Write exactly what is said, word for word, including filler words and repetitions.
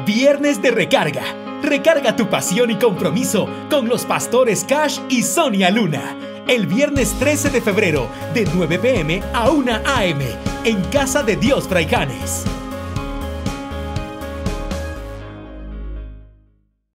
Viernes de recarga. Recarga tu pasión y compromiso con los pastores Cash y Sonia Luna. El viernes trece de febrero, de nueve p m a una a m en Casa de Dios Fraijanes.